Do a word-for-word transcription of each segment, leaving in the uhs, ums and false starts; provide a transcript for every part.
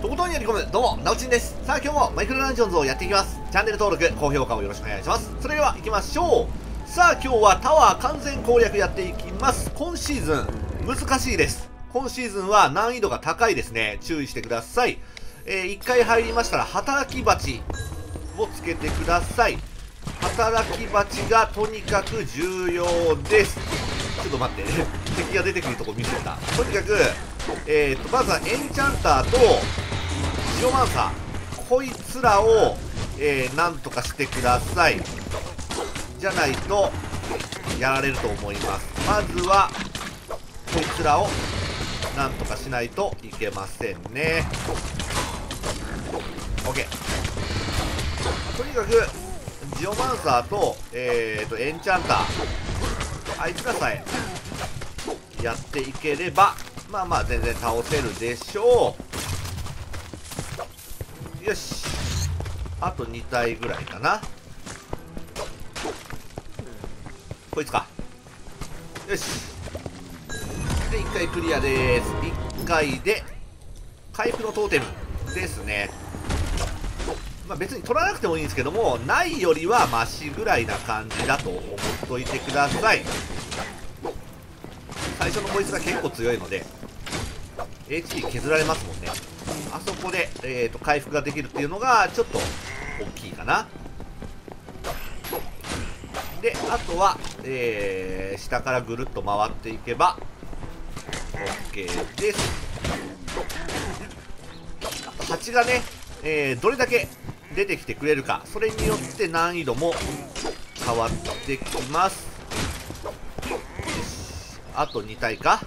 とことんやり込む、どうも、なおちんです。さあ、今日もマイクロダンジョンズをやっていきます。チャンネル登録、高評価をよろしくお願いします。それでは行きましょう。さあ、今日はタワー完全攻略やっていきます。今シーズン、難しいです。今シーズンは難易度が高いですね。注意してください。えー、いっかい入りましたら、働き蜂をつけてください。働き蜂がとにかく重要です。ちょっと待って、敵が出てくるとこ見せた。とにかく、えーと、まずはエンチャンターとジオマンサー、こいつらを、えー、なんとかしてください。じゃないと、やられると思います。まずは、こいつらを、なんとかしないといけませんね。OK。とにかく、ジオマンサーと、えーと、エンチャンター、あいつらさえ、やっていければ、まあまあ全然倒せるでしょう。よし。あとに体ぐらいかな。こいつか。よし。で、いっかいクリアです。いっかいで、回復のトーテムですね。まあ別に取らなくてもいいんですけども、ないよりはマシぐらいな感じだと思っといてください。最初のこいつが結構強いので、エイチピー 削られますもんね。あそこで、えーと、回復ができるっていうのが、ちょっと、大きいかな。で、あとは、えー、下からぐるっと回っていけば、OK です。蜂がね、えー、どれだけ出てきてくれるか、それによって難易度も変わってきます。あとに体か。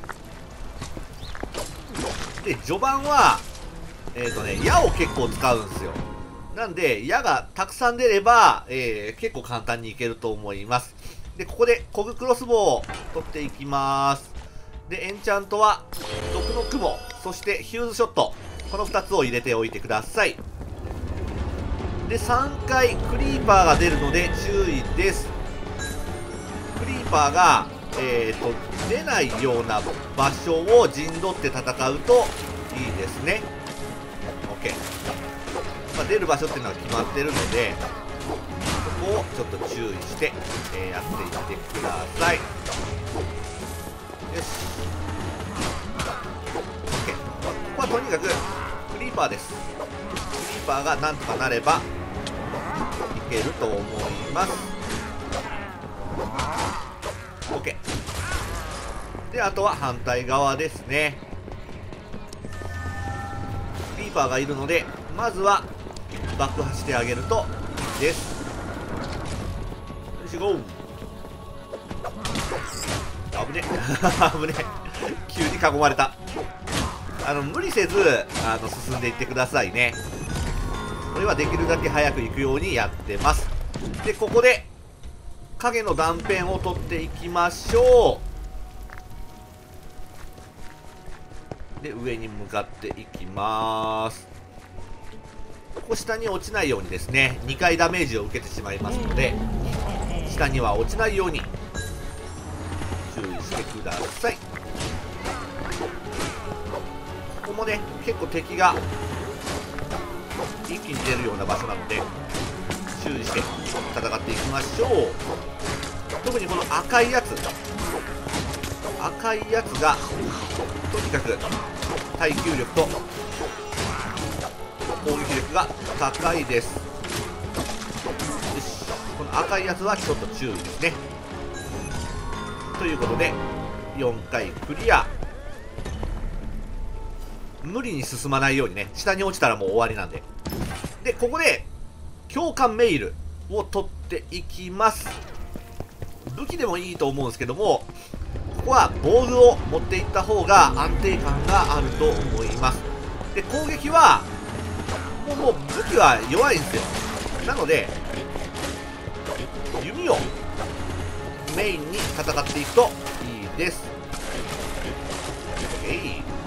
で、序盤は、えっとね、矢を結構使うんですよ。なんで、矢がたくさん出れば、えー、結構簡単にいけると思います。で、ここで、コグクロスボウを取っていきます。で、エンチャントは、毒の雲、そしてヒューズショット。このふたつを入れておいてください。で、さんかいクリーパーが出るので注意です。クリーパーが、えーと、出ないような場所を陣取って戦うといいですね。OK。まあ、出る場所っていうのは決まってるので、そこをちょっと注意して、えー、やっていってください。よし。OK。ここはとにかくクリーパーです。クリーパーがなんとかなればいけると思います。OK。で、あとは反対側ですね。クリーパーがいるので、まずは爆破してあげるといいです。よし、ゴー。危ね。危ね。急に囲まれた。あの、無理せず、あの、進んでいってくださいね。これはできるだけ早く行くようにやってます。で、ここで、影の断片を取っていきましょう。で、上に向かっていきます。ここ下に落ちないようにですね、にかいダメージを受けてしまいますので、下には落ちないように注意してください。ここもね、結構敵が一気に出るような場所なので、注意して戦っていきましょう。特にこの赤いやつ、赤いやつがとにかく耐久力と攻撃力が高いです。よし、この赤いやつはちょっと注意ですね。ということでよんかいクリア。無理に進まないようにね、下に落ちたらもう終わりなんで。で、ここで強化メイルを取っていきます。武器でもいいと思うんですけども、ここはボールを持っていった方が安定感があると思います。で、攻撃はもう、もう武器は弱いんですよ。なので弓をメインに戦っていくといいです。 OK。 い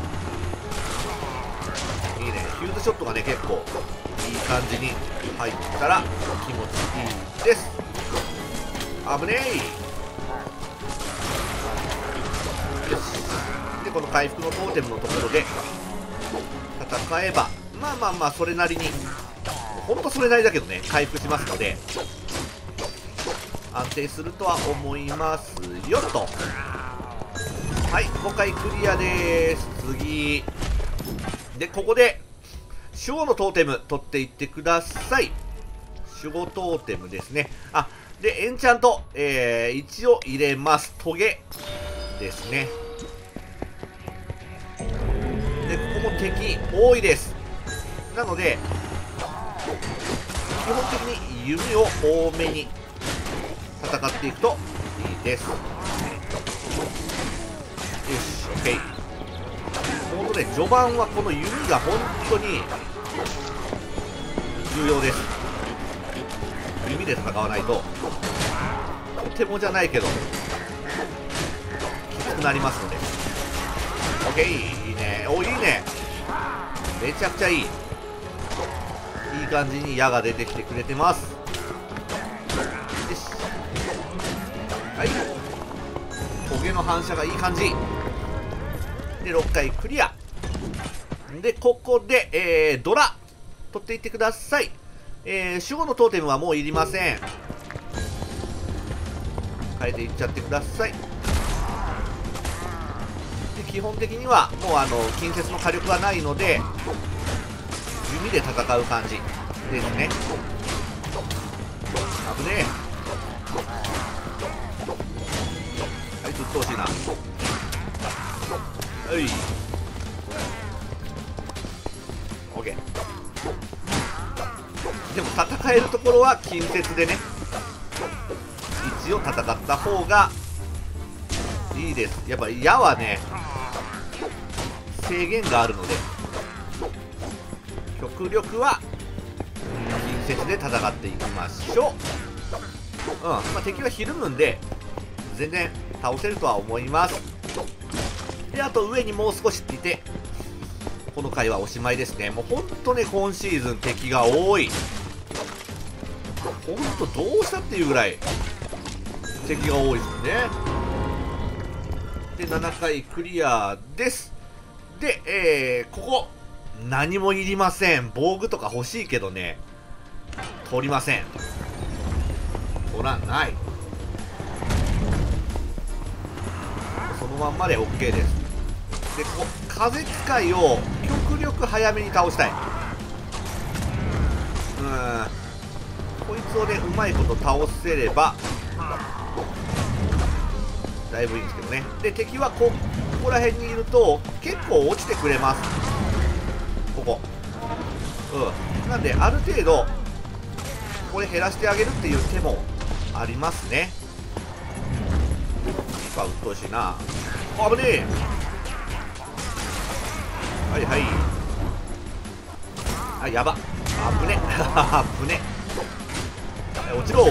いね。ヒューズショットがね、結構いい感じに入ったら気持ちいいです。危ねえ。よし。で、この回復のトーテムのところで戦えば、まあまあまあそれなりに、ほんとそれなりだけどね、回復しますので安定するとは思いますよと。はい、ごかいクリアでーす。次で、ここで守護のトーテム取っていってください。守護トーテムですね。あ、で、エンチャント、えー、一応入れます。トゲですね。で、ここも敵多いです。なので、基本的に弓を多めに戦っていくといいです。よし、OK。ほんとね、序盤はこの弓が本当に重要です。弓で戦わないと、とてもじゃないけど、きつくなりますので。OK、いいね。お、いいね。めちゃくちゃいい。いい感じに矢が出てきてくれてます。よし。はい。トゲの反射がいい感じ。で、ろっかいクリア。で、ここで、えー、ドラ、取っていってください。えー、守護のトーテムはもういりません。変えていっちゃってください。で、基本的には、もうあの、近接の火力はないので、弓で戦う感じですね。危ねえ。あいつ鬱陶しいな。はい。オッケー。でも戦えるところは近接でね、一応戦った方がいいです。やっぱ矢はね、制限があるので、極力は近接で戦っていきましょう。うん、まあ、敵はひるむんで全然倒せるとは思います。で、あと上にもう少しいて、この回はおしまいですね。もうほんとね、今シーズン敵が多い。ほんとどうしたっていうぐらい敵が多いですね。で、ななかいクリアです。で、えー、ここ何もいりません。防具とか欲しいけどね、取りません。取らない。そのまんまで OK です。で、こ風使いを極力早めに倒したい。うーん、こいつをね、うまいこと倒せればだいぶいいんですけどね。で、敵はこここら辺にいると結構落ちてくれます。ここ、うん、なんである程度これ減らしてあげるっていう手もありますね。やっぱうっとうしいな。あ、危ねえ。はいはい。あ、やば。あぶね。あぶね。落ちろ。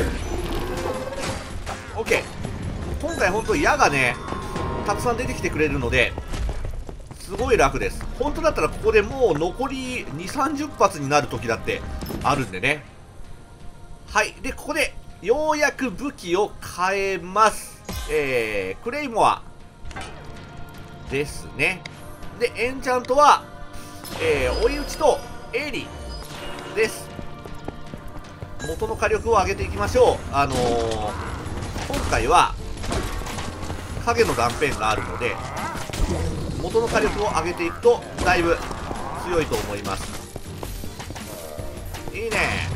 オッケー。今回本当矢がね、たくさん出てきてくれるので、すごい楽です。本当だったらここでもう残りにじゅう、さんじゅっ発になる時だってあるんでね。はい。で、ここでようやく武器を変えます。えー、クレイモアですね。で、エンチャントは、えー、追い打ちとエリです。元の火力を上げていきましょう。あのー、今回は影の断片があるので、元の火力を上げていくとだいぶ強いと思います。いいね。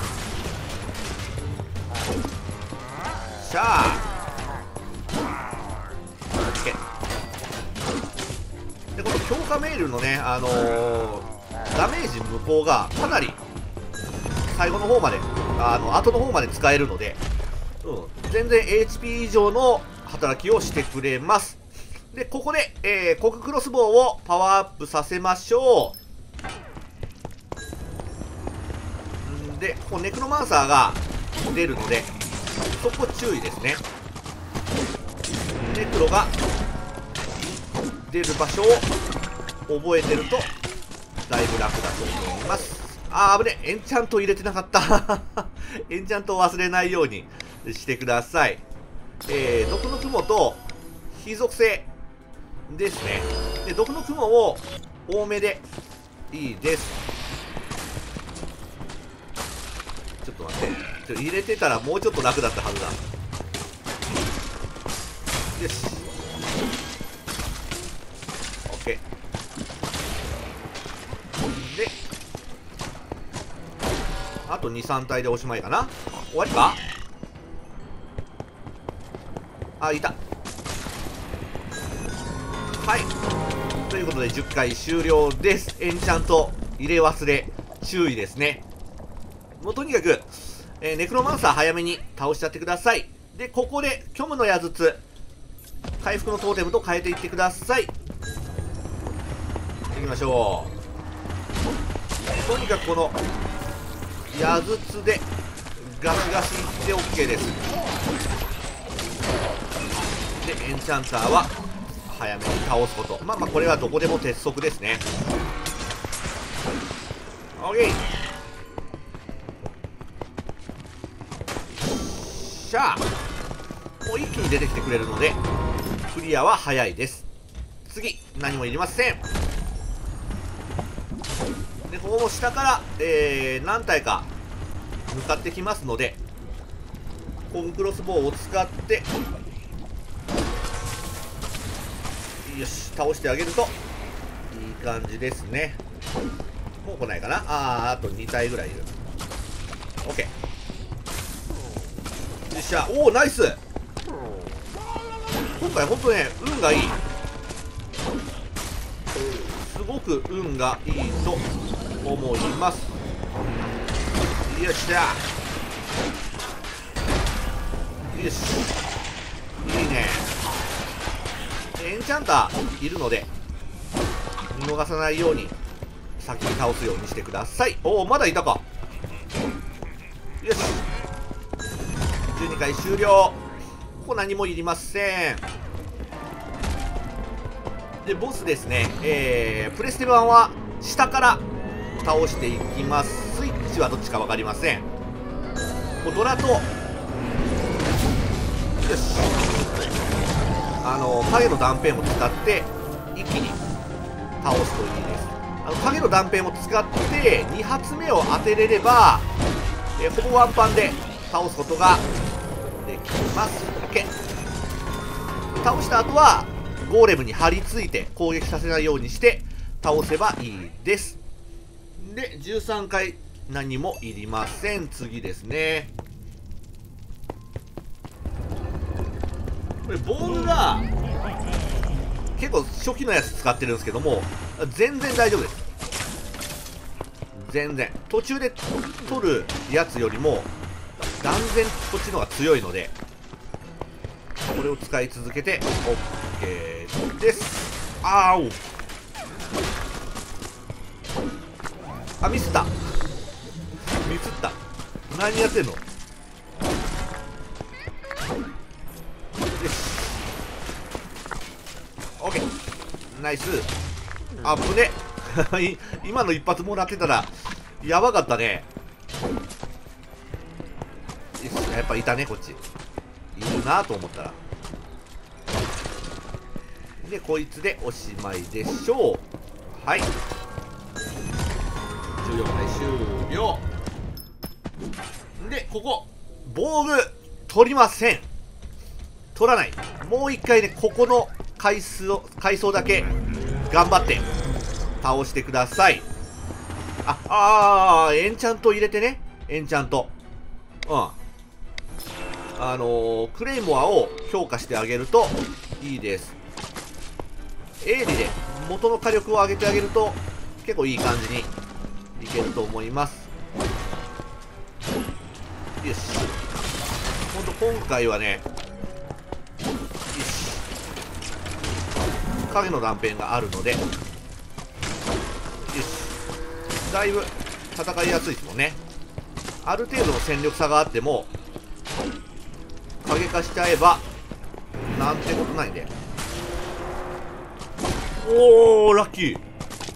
しゃあ OK で、この強化メールのね、あのー、ダメージ無効がかなり最後の方まで、あの後の方まで使えるので、うん、全然 エイチピー 以上の働きをしてくれます。で、ここで、えー、コククロスボウをパワーアップさせましょう。んで、ここネクロマンサーが出るので、そこ注意ですね。ネクロが出る場所を覚えてるとだいぶ楽だと思います。あー、危ねえ。エンチャント入れてなかったエンチャントを忘れないようにしてください。えー、毒の雲と非属性ですね。で、毒の雲を多めでいいです。ちょっと待って、ちょ入れてたらもうちょっと楽だったはずだ。よし、 OK で、あとにさん体でおしまいかな。終わりか。あ、いた。はい、ということでじゅっかい終了です。エンチャント入れ忘れ注意ですね。もうとにかく、えー、ネクロマンサー早めに倒しちゃってください。で、ここで虚無の矢筒回復のトーテムと変えていってください。いきましょう。とにかくこの矢筒でガシガシいって OK です。で、エンチャンターは早めに倒すこと。まあまあこれはどこでも鉄則ですね。 OK。 しゃあ、もう一気に出てきてくれるのでクリアは早いです。次何もいりません。で、ここも下から、えー、何体か向かってきますので、コンクロスボウを使ってよし倒してあげるといい感じですね。もう来ないかな。あー、あとに体ぐらいいる。 OK。 よっしゃ。おお、ナイス。今回ほんとね運がいい。すごく運がいいと思います。よっしゃ。よし、いいね。エンチャンターいるので見逃さないように先に倒すようにしてください。おお、まだいたか。よし、じゅうにかい終了。ここ何もいりません。で、ボスですね、えー、プレステ版は下から倒していきます。スイッチはどっちか分かりません。こうドラと、よし、あの影の断片を使って一気に倒すといいです。あの影の断片を使ってに発目を当てれれば、えー、ほぼワンパンで倒すことができます。 OK。 倒した後はゴーレムに張り付いて攻撃させないようにして倒せばいいです。で、じゅうさんかい何もいりません。次ですね。これボールが結構初期のやつ使ってるんですけども、全然大丈夫です。全然途中で取るやつよりも断然こっちの方が強いので、これを使い続けて OK です。あーお、あ、ミスった。ミスった。何やってんの。よし、 OK。 ナイス。あぶね今の一発もらってたらやばかったね。よし、やっぱいたね、こっちいるなと思ったら。で、こいつでおしまいでしょう。はい、じゅうよんかい終了。で、ここ防具取りません。取らない。もう一回ね、ここの回数を回数だけ頑張って倒してください。ああー、エンチャント入れてね。エンチャント、うん、あのー、クレイモアを評価してあげるといいです。エーリで元の火力を上げてあげると結構いい感じにいけると思います。よし、ほんと今回はね、よし、影の断片があるので、よし、だいぶ戦いやすいですもんね。ある程度の戦力差があっても影化しちゃえばなんてことないんで。おー、ラッキー。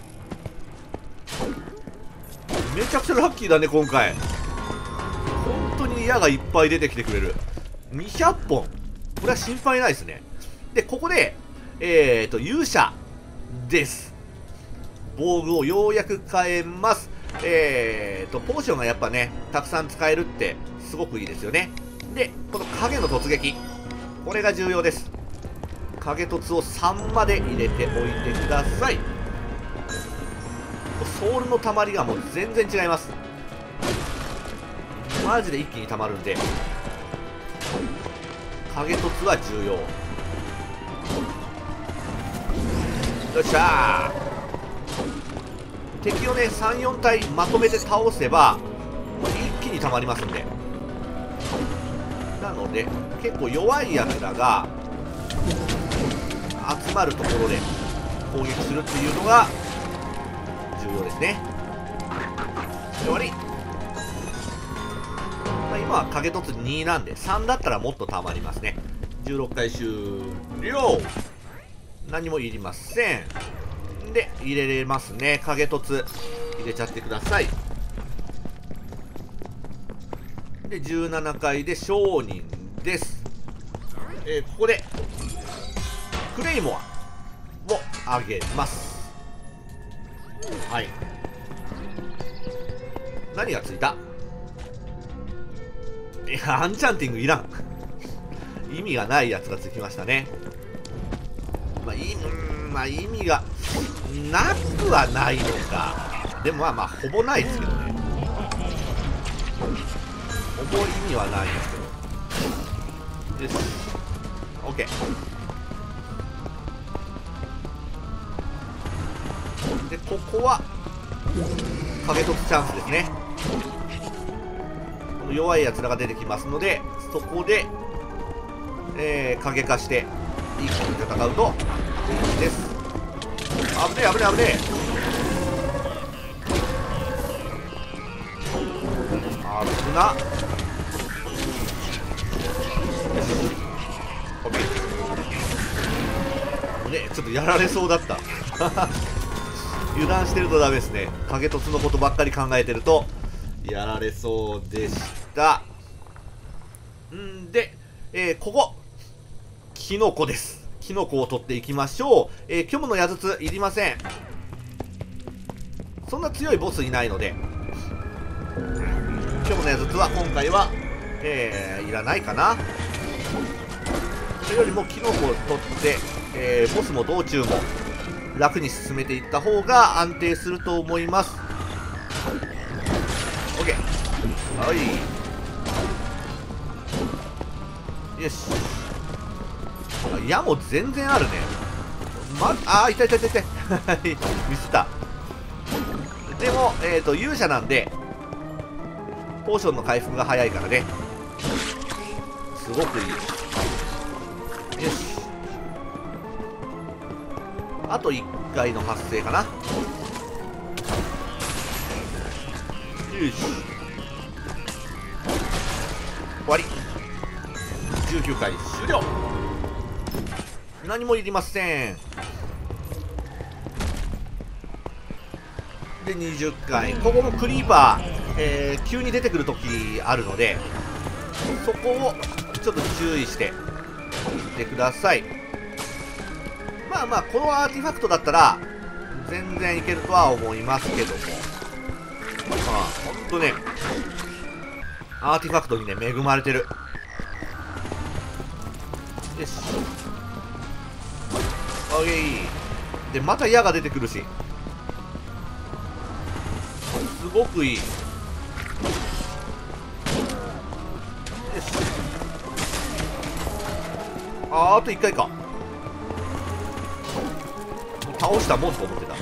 めちゃくちゃラッキーだね今回。本当に矢がいっぱい出てきてくれる。にひゃっぽん、これは心配ないですね。で、ここでえーと勇者です。 防具をようやく変えます。えーと、ポーションがやっぱね、たくさん使えるってすごくいいですよね。で、この影の突撃。これが重要です。影突をさんまで入れておいてください。ソウルの溜まりがもう全然違います。マジで一気に溜まるんで、影突は重要。よっしゃー。敵をね、さん、よん体まとめて倒せば一気に溜まりますんで。なので結構弱いやつらが集まるところで攻撃するっていうのが重要ですね。終わり。まあ、今は影突になんでさんだったらもっと溜まりますね。じゅうろっかい終了。何もいりません。で入れれますね。影突入れちゃってください。でじゅうななかいで商人です。えー、ここでクレイモアをあげます。はい。何がついた？いや、アンチャンティングいらん。意味がないやつがつきましたね。まあ、いい、うん、まあ、意味がなくはないのか。でもまあまあ、ほぼないですけどね。ほぼ意味はないですけど。よし。OK。で、ここは、影突チャンスですね。この弱いやつらが出てきますので、そこで、えー、影化して、一気に戦うといいです。危ねえ危ねえ危ねえ。危な。オッケー。ね、ちょっとやられそうだった。油断してるとダメですね。影突のことばっかり考えてるとやられそうでした。んで、えー、ここキノコです。キノコを取っていきましょう。えー、虚無の矢筒いりません。そんな強いボスいないので、虚無の矢筒は今回は、えー、いらないかな。それよりもキノコを取って、えー、ボスも道中も楽に進めていった方が安定すると思います。 OK。 はい、よし。矢も全然あるね。ま、あー、いたいたいたいたミスった。でも、えっと、勇者なんで、ポーションの回復が早いからね。すごくいいです。よし。あといっかいの発生かな。よし。終わり。じゅうきゅうかい終了。何もいりません。でにじゅっかい、ここもクリーパー、えー、急に出てくるときあるので、そこをちょっと注意していってください。まあまあ、このアーティファクトだったら全然いけるとは思いますけども、まあほんとね、アーティファクトにね恵まれてる。よし、オッケー。でまた矢が出てくるし、すごくいい。よし、あー、あといっかいか。倒したもんと思ってた。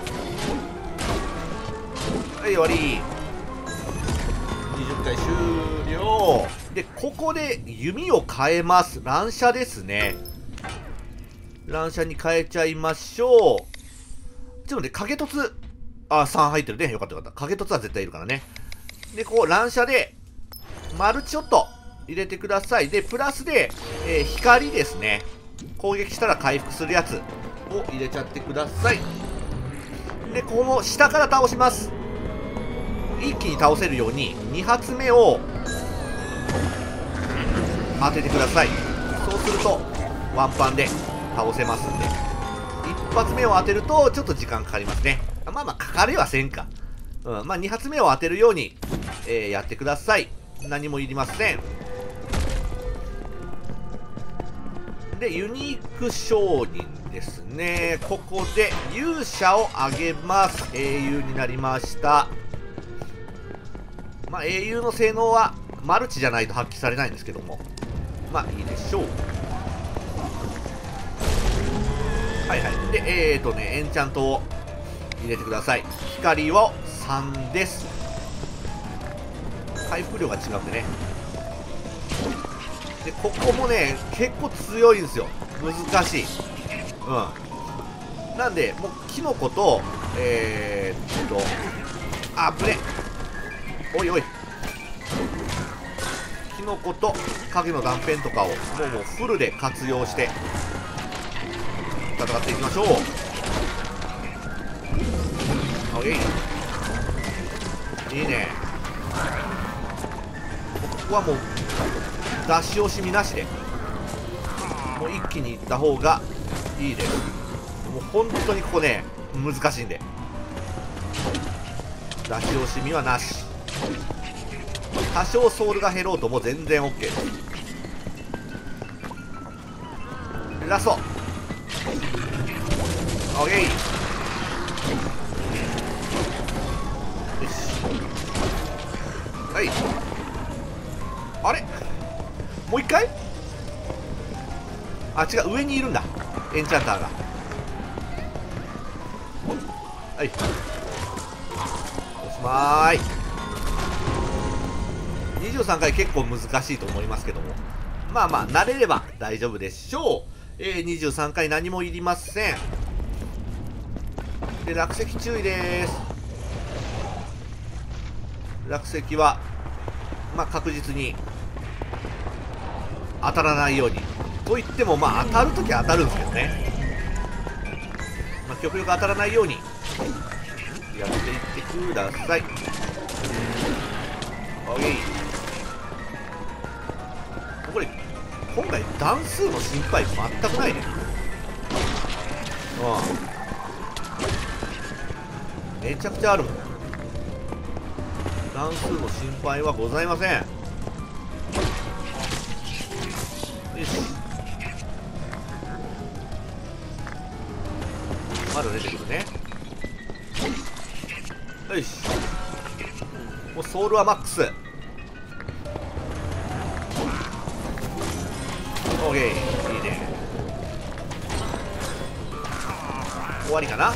はい、終わり。にじゅっかい終了。でここで弓を変えます。乱射ですね。乱射に変えちゃいましょう。ちょっと待って、影突、あ、さん入ってるね。よかったよかった。影突は絶対いるからね。で、こう、乱射で、マルチショット入れてください。で、プラスで、えー、光ですね。攻撃したら回復するやつを入れちゃってください。で、ここも下から倒します。一気に倒せるように、に発目を当ててください。そうすると、ワンパンで倒せますんで。一発目を当てるとちょっと時間かかりますね。 まあまあ、かかれはせんか。うん、まあ、に発目を当てるように、えー、やってください。何もいりません。で、ユニーク商人ですね。ここで勇者をあげます。英雄になりました。まあ、英雄の性能はマルチじゃないと発揮されないんですけども、まあいいでしょう。はいはい。で、えーとね、エンチャントを入れてください。光をさんです。回復量が違うんでね。で、ここもね、結構強いんですよ。難しい。うん。なんで、もう、キノコと、えーっと、あぶね。おいおい。キノコと影の断片とかを、もうもうフルで活用して、戦っていきましょう。オッケー。いいね。ここはもう、出し惜しみなしでもう一気にいった方がいいです。もう本当にここね難しいんで出し惜しみはなし。多少ソウルが減ろうとも全然 OK です。ラスト OK。 よし、はい。あれもう一回。あ、違う、上にいるんだエンチャンターが。はい、おしまーい。にじゅうさんかい結構難しいと思いますけども、まあまあ慣れれば大丈夫でしょう。えー、にじゅうさんかい何もいりません。で、落石注意です。落石はまあ確実に当たらないように。といってもまあ当たるときは当たるんですけどね、まあ、極力当たらないようにやっていってください。オッケー。これ今回段数の心配全くないね。うん、めちゃくちゃあるもん。段数の心配はございません。よし、まだ出てくるね。よし、もうソウルはマックス。オーケー、いいね。終わりかな。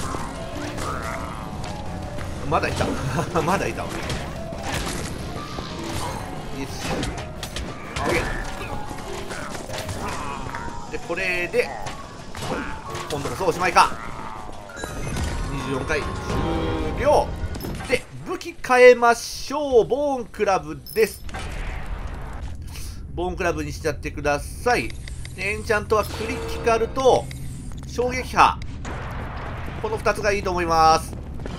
まだいたまだいたわ。よし、オーケー。で、これで今度こそおしまいか。にじゅうよんかい終了で、武器変えましょう。ボーンクラブです。ボーンクラブにしちゃってください。エンチャントはクリティカルと衝撃波、このふたつがいいと思います。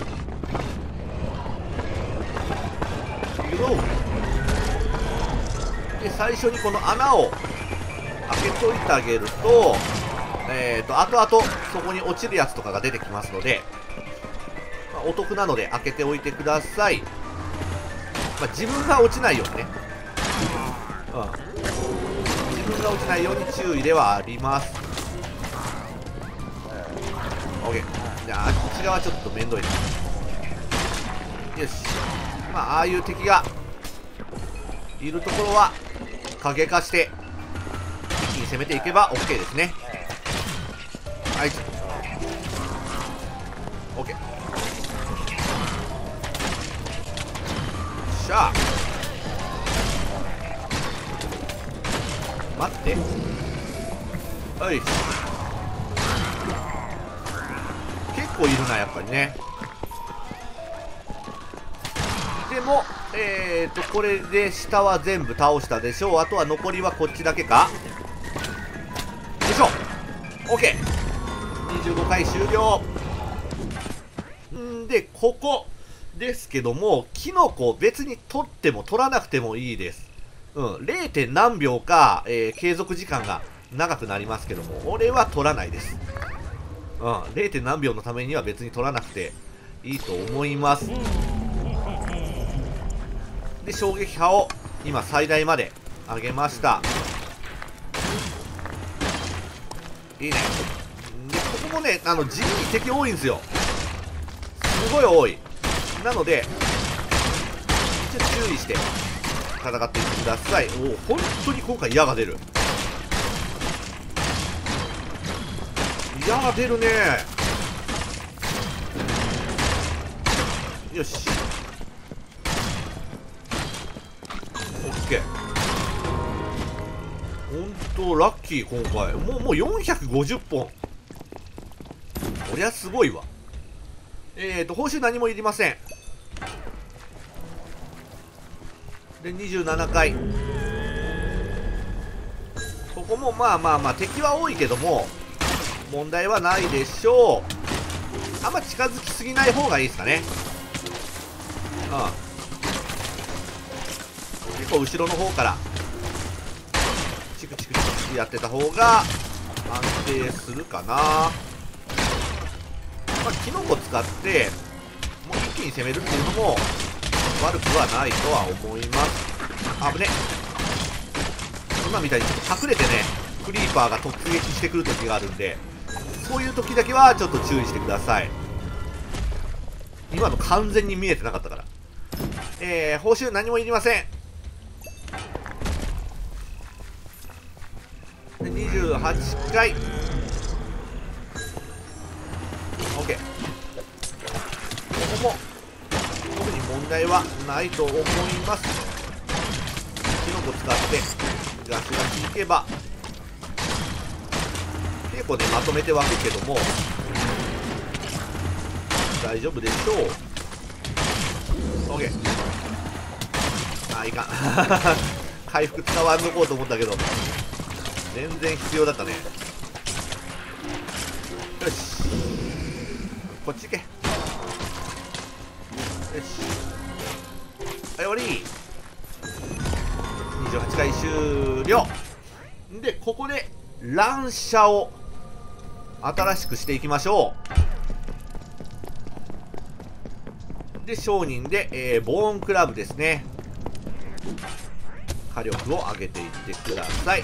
で、最初にこの穴を開けといてあげると、えーと後々そこに落ちるやつとかが出てきますので、まあ、お得なので開けておいてください。まあ、自分が落ちないようにね、うん、自分が落ちないように注意ではあります。 OK。 じゃああっち側ちょっとめんどいな。よし、まあああいう敵がいるところは影化して一気に攻めていけば OK ですね。はい、 OK。 しゃあ、待って、はい、結構いるなやっぱりね。でもえーとこれで下は全部倒したでしょう。あとは残りはこっちだけか。よいしょ、 OK。 にじゅうごかい終了。んでここですけども、キノコ別に取っても取らなくてもいいです。うん、れいてん何秒か、えー、継続時間が長くなりますけども、俺は取らないです。うん、れいてん何秒のためには別に取らなくていいと思います。で、衝撃波を今最大まで上げました。いいね。で、ここもね、あの、地味に敵多いんですよ。すごい多い。なので、一応注意して戦っていってください。おお、本当に今回矢が出る。矢が出るね。よし。オッケー。本当ラッキー今回。もう、もうよんひゃくごじゅっぽん。こりゃすごいわ。えーと、報酬何もいりません。で、にじゅうななかい。ここもまあまあまあ、敵は多いけども、問題はないでしょう。あんま近づきすぎない方がいいですかね。うん。結構後ろの方から、チクチクチクチクやってた方が安定するかな。まあ、キノコ使って、もう一気に攻めるっていうのも悪くはないとは思います。あぶね。今みたいにちょっと隠れてね、クリーパーが突撃してくる時があるんで、そういう時だけはちょっと注意してください。今の完全に見えてなかったから。えー、報酬何もいりません。で、にじゅうはちかい。OK。ここも特に問題はないと思います。キノコ使ってガシガシいけば結構ねまとめて湧くけども大丈夫でしょう。 OK。 あーいかん回復使わんのこうと思ったけど全然必要だったね。よし、こっち行け。よし、はい、終わり。にじゅうはちかい終了で、ここで乱射を新しくしていきましょう。で、商人で、えー、ボーンクラブですね。火力を上げていってください。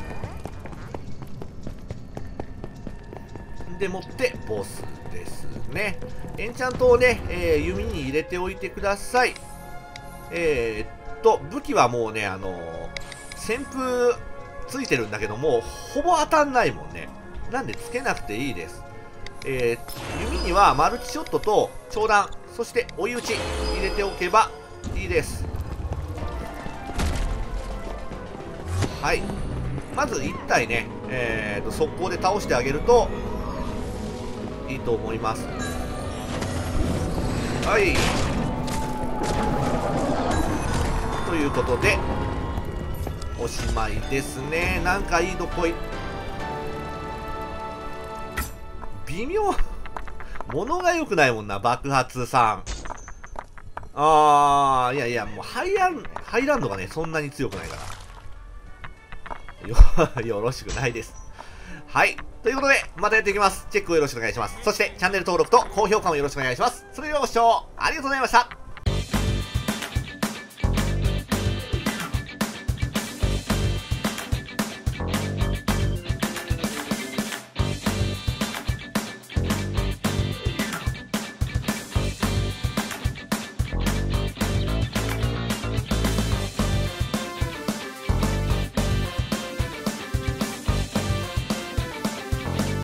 でもってボスですね。エンチャントをね、えー、弓に入れておいてください。えー、っと武器はもうね、あのー、旋風ついてるんだけどもほぼ当たんないもんね。なんでつけなくていいです。えー、弓にはマルチショットと長弾、そして追い打ち入れておけばいいです。はい、まずいったいね、えー、と速攻で倒してあげるといいと思います。はい、ということでおしまいですね。なんかいいのこい。微妙物が良くないもんな、爆発さん。あー、いやいや、もうハイランハイランドがねそんなに強くないからよ, よろしくないです。はい、ということでまたやっていきます。チェックをよろしくお願いします。そしてチャンネル登録と高評価もよろしくお願いします。それではご視聴ありがとうございました。